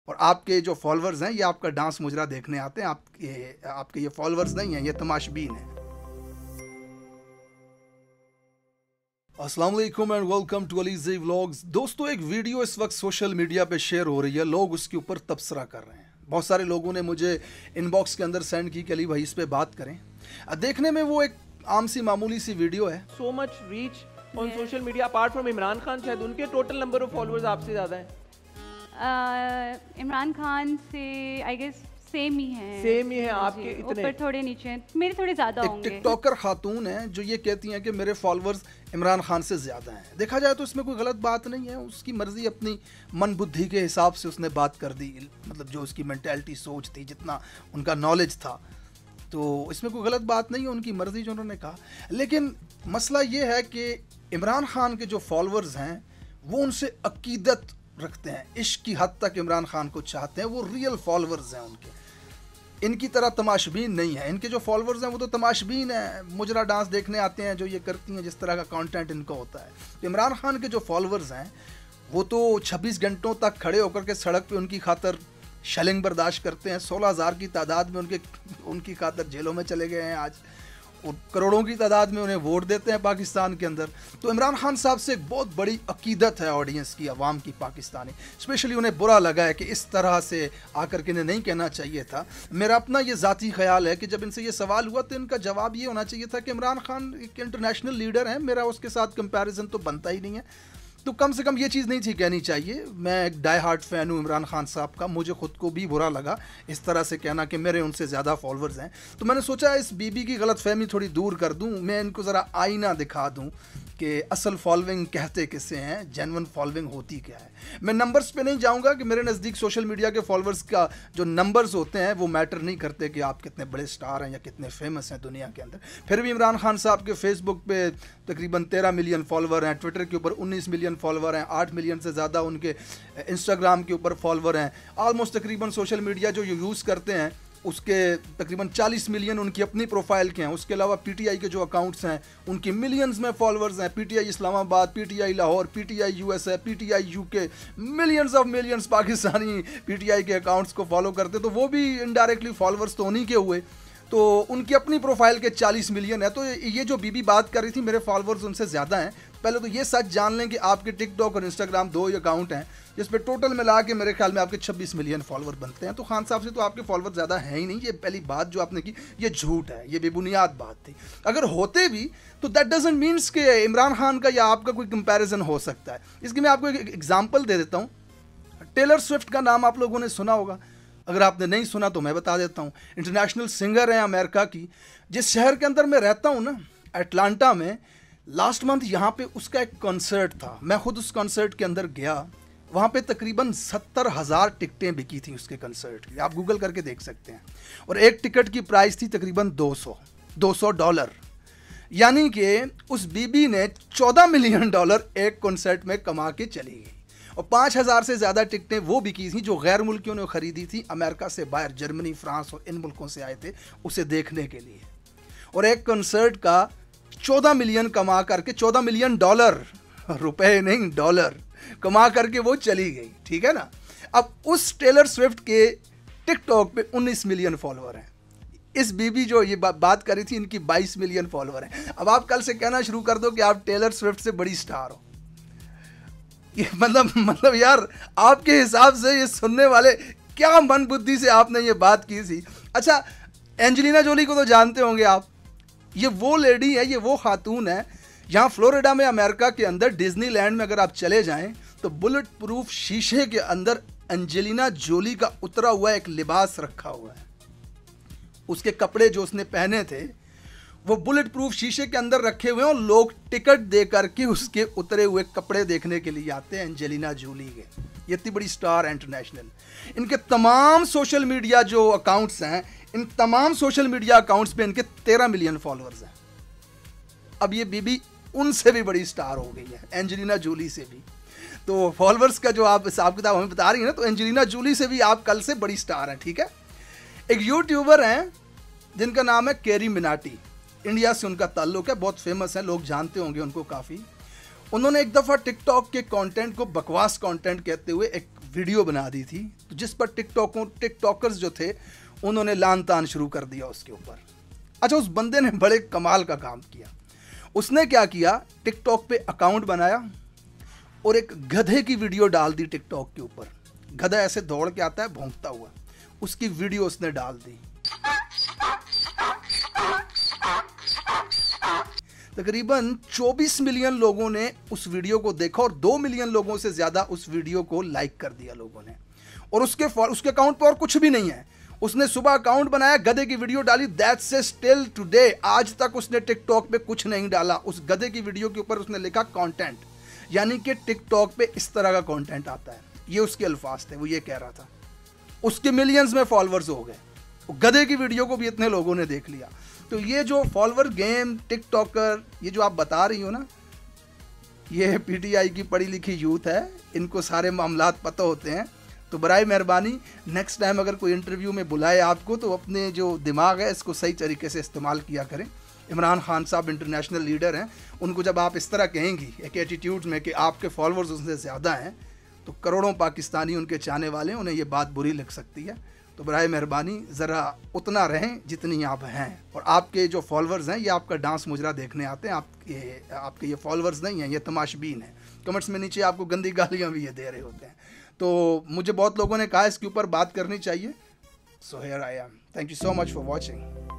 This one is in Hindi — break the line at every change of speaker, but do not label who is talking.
और आपके जो फॉलोअर्स हैं ये आपका डांस मुजरा देखने आते हैं। आपके ये फॉलोअर्स नहीं हैं, ये तमाशबीन हैं। अस्सलाम वालेकुम and welcome to Alizey vlogs. दोस्तों, एक वीडियो इस वक्त सोशल मीडिया पे शेयर हो रही है, लोग उसके ऊपर तबसरा कर रहे हैं। बहुत सारे लोगों ने मुझे इनबॉक्स के अंदर सेंड की कि अली भाई इस पे बात करें। देखने में वो एक आम सी मामूली सी वीडियो है।
So much reach on social media apart from Imran Khan, शायद उनके टोटल नंबर ऑफ फॉलोअर्स आपसे ज़्यादा हैं।
इमरान खान से आई गेस सेम ही है
आपके इतने
ऊपर थोड़े नीचे मेरे थोड़े ज़्यादा होंगे।
एक टिकटॉकर खातून है जो ये कहती हैं कि मेरे फॉलोअर्स इमरान खान से ज़्यादा हैं। देखा जाए तो इसमें कोई गलत बात नहीं है, उसकी मर्ज़ी, अपनी मन बुद्धि के हिसाब से उसने बात कर दी, मतलब जो उसकी मेंटालिटी सोच थी, जितना उनका नॉलेज था, तो इसमें कोई गलत बात नहीं है, उनकी मर्ज़ी जो उन्होंने कहा। लेकिन मसला ये है कि इमरान खान के जो फॉलोअर्स हैं वो उनसे अकीदत रखते हैं, इश्क की हद तक इमरान खान को चाहते हैं, वो रियल फॉलोअर्स हैं उनके। इनकी तरह तमाशबीन नहीं है। इनके जो फॉलोअर्स हैं वो तो तमाशबीन हैं, मुजरा डांस देखने आते हैं जो ये करती हैं, जिस तरह का कंटेंट इनका होता है। तो इमरान खान के जो फॉलोअर्स हैं वो तो 26 घंटों तक खड़े होकर के सड़क पे उनकी खातर शेलिंग बर्दाश्त करते हैं। 16,000 की तादाद में उनकी खातर जेलों में चले गए हैं आज, और करोड़ों की तादाद में उन्हें वोट देते हैं पाकिस्तान के अंदर। तो इमरान खान साहब से एक बहुत बड़ी अकीदत है ऑडियंस की, आवाम की, पाकिस्तानी। स्पेशली उन्हें बुरा लगा है कि इस तरह से आकर के इन्हें नहीं कहना चाहिए था। मेरा अपना ये ज़ाती ख्याल है कि जब इनसे ये सवाल हुआ तो इनका जवाब ये होना चाहिए था कि इमरान खान एक इंटरनेशनल लीडर हैं, मेरा उसके साथ कंपैरिजन तो बनता ही नहीं है। तो कम से कम ये चीज़ नहीं थी कहनी चाहिए। मैं एक डाई हार्ट फ़ैन हूँ इमरान खान साहब का, मुझे ख़ुद को भी बुरा लगा इस तरह से कहना कि मेरे उनसे ज़्यादा फॉलोअर्स हैं। तो मैंने सोचा इस बीबी की गलत फहमी थोड़ी दूर कर दूँ, मैं इनको ज़रा आईना दिखा दूँ कि असल फॉलोइंग कहते किसे हैं, जेन्युइन फॉलोइंग होती क्या है। मैं नंबर्स पे नहीं जाऊंगा कि मेरे नज़दीक सोशल मीडिया के फॉलोअर्स का जो नंबर्स होते हैं वो मैटर नहीं करते कि आप कितने बड़े स्टार हैं या कितने फेमस हैं दुनिया के अंदर। फिर भी इमरान खान साहब के फेसबुक पे तकरीबन 13 मिलियन फॉलोअर हैं, ट्विटर के ऊपर 19 मिलियन फॉलोअर हैं, 8 मिलियन से ज़्यादा उनके इंस्टाग्राम के ऊपर फॉलोअर हैं। ऑलमोस्ट तकरीबन सोशल मीडिया जो यूज़ करते हैं उसके तकरीबन 40 मिलियन उनकी अपनी प्रोफाइल के हैं। उसके अलावा पीटीआई के जो अकाउंट्स हैं उनकी मिलियंस में फॉलोअर्स हैं। PTI Islamabad, PTI Lahore, PTI USA, PTI UK, millions of millions Pakistani PTI के अकाउंट्स को फॉलो करते, तो वो भी इनडायरेक्टली फॉलोअर्स तो उन्हीं के हुए। तो उनकी अपनी प्रोफाइल के 40 मिलियन है। तो ये जो बीबी बात कर रही थी मेरे फॉलोअर्स उनसे ज़्यादा हैं, पहले तो ये सच जान लें कि आपके टिकटॉक और इंस्टाग्राम 2 ही अकाउंट हैं जिस पे टोटल मिला के मेरे ख्याल में आपके 26 मिलियन फॉलोअर बनते हैं। तो खान साहब से तो आपके फॉलोअर ज़्यादा हैं ही नहीं। ये पहली बात जो आपने की ये झूठ है, ये बेबुनियाद बात थी। अगर होते भी तो दैट डजंट मीन्स कि इमरान खान का या आपका कोई कंपैरिजन हो सकता है। इसकी मैं आपको एक एग्जाम्पल दे देता हूँ। टेलर स्विफ्ट का नाम आप लोगों ने सुना होगा, अगर आपने नहीं सुना तो मैं बता देता हूँ। इंटरनेशनल सिंगर हैं अमेरिका की। जिस शहर के अंदर मैं रहता हूँ ना, अटलांटा में, लास्ट मंथ यहाँ पे उसका एक कॉन्सर्ट था। मैं खुद उस कॉन्सर्ट के अंदर गया, वहाँ पे तकरीबन 70,000 टिकटें बिकी थी उसके कॉन्सर्ट की, आप गूगल करके देख सकते हैं। और एक टिकट की प्राइस थी तकरीबन $200। यानी कि उस बीबी ने $14 मिलियन एक कॉन्सर्ट में कमा के चली गई। और 5,000 से ज़्यादा टिकटें वो बिकी थी जो गैर मुल्कियों ने खरीदी थी, अमेरिका से बाहर, जर्मनी, फ्रांस और इन मुल्कों से आए थे उसे देखने के लिए। और एक कॉन्सर्ट का 14 मिलियन कमा करके, $14 मिलियन, रुपए नहीं डॉलर, कमा करके वो चली गई, ठीक है ना। अब उस टेलर स्विफ्ट के टिकटॉक पे 19 मिलियन फॉलोअर हैं। इस बीबी जो ये बात करी थी इनकी 22 मिलियन फॉलोअर हैं। अब आप कल से कहना शुरू कर दो कि आप टेलर स्विफ्ट से बड़ी स्टार हो। ये मतलब यार, आपके हिसाब से ये सुनने वाले क्या मन बुद्धि से आपने ये बात की थी। अच्छा, एंजेलिना जोली को तो जानते होंगे आप। ये वो लेडी है, ये वो खातून है। यहाँ फ्लोरिडा में, अमेरिका के अंदर, डिज्नीलैंड में अगर आप चले जाएं तो बुलेट प्रूफ शीशे के अंदर एंजेलिना जोली का उतरा हुआ एक लिबास रखा हुआ है। उसके कपड़े जो उसने पहने थे वो बुलेट प्रूफ शीशे के अंदर रखे हुए हैं, और लोग टिकट दे करके उसके उतरे हुए कपड़े देखने के लिए आते हैं एंजेलिना जोली के। ये इतनी बड़ी स्टार है इंटरनेशनल। इनके तमाम सोशल मीडिया जो अकाउंट्स हैं, इन तमाम सोशल मीडिया अकाउंट्स पे इनके 13 मिलियन फॉलोअर्स हैं। अब ये बीबी उनसे भी बड़ी स्टार हो गई है, एंजेलिना जोली से भी। तो फॉलोअर्स का जो आप हिसाब किताब हमें बता रही है ना, तो एंजेलिना जोली से भी आप कल से बड़ी स्टार हैं, ठीक है। एक यूट्यूबर हैं जिनका नाम है कैरी मिनाटी, इंडिया से उनका ताल्लुक है, बहुत फेमस है, लोग जानते होंगे उनको काफ़ी। उन्होंने एक दफ़ा टिकटॉक के कंटेंट को बकवास कंटेंट कहते हुए एक वीडियो बना दी थी, तो जिस पर टिकटॉकर्स जो थे उन्होंने लान तान शुरू कर दिया उसके ऊपर। अच्छा, उस बंदे ने बड़े कमाल का काम किया। उसने क्या किया, टिकटॉक पे अकाउंट बनाया और एक गधे की वीडियो डाल दी टिकटॉक के ऊपर। गधा ऐसे दौड़ के आता है भौंकता हुआ, उसकी वीडियो उसने डाल दी। तकरीबन 24 मिलियन लोगों ने उस वीडियो को देखा और 2 मिलियन लोगों से ज्यादा उस वीडियो को लाइक कर दिया लोगों ने। और उसके अकाउंट पर और कुछ भी नहीं है। उसने सुबह अकाउंट बनाया, गधे की वीडियो डाली, दैट्स इट स्टिल टुडे। आज तक उसने टिकटॉक पे कुछ नहीं डाला। उस गधे की वीडियो के ऊपर उसने लिखा कंटेंट, यानी कि टिकटॉक पे इस तरह का कंटेंट आता है। ये उसके अल्फाज थे, वो ये कह रहा था। उसके मिलियंस में फॉलोअर्स हो गए। गधे की वीडियो को भी इतने लोगों ने देख लिया। तो ये जो फॉलोअर गेम, टिकटॉकर, ये जो आप बता रही हो ना, ये पीटीआई की पढ़ी लिखी यूथ है, इनको सारे मामलात पता होते हैं। तो बराए मेहरबानी नेक्स्ट टाइम अगर कोई इंटरव्यू में बुलाए आपको, तो अपने जो दिमाग है इसको सही तरीके से इस्तेमाल किया करें। इमरान खान साहब इंटरनेशनल लीडर हैं, उनको जब आप इस तरह कहेंगी एक एटीट्यूड में कि आपके फॉलोअर्स उनसे ज़्यादा हैं, तो करोड़ों पाकिस्तानी उनके चाहने वाले हैं, उन्हें ये बात बुरी लग सकती है। तो बराए मेहरबानी ज़रा उतना रहें जितनी आप हैं। और आपके जो फॉलोअर्स हैं ये आपका डांस मुजरा देखने आते हैं, आपके ये फॉलोअर्स नहीं हैं, ये तमाशबीन हैं। कमेंट्स में नीचे आपको गंदी गालियाँ भी ये दे रहे होते हैं। तो मुझे बहुत लोगों ने कहा इसके ऊपर बात करनी चाहिए, so here I am. Thank you so much for watching.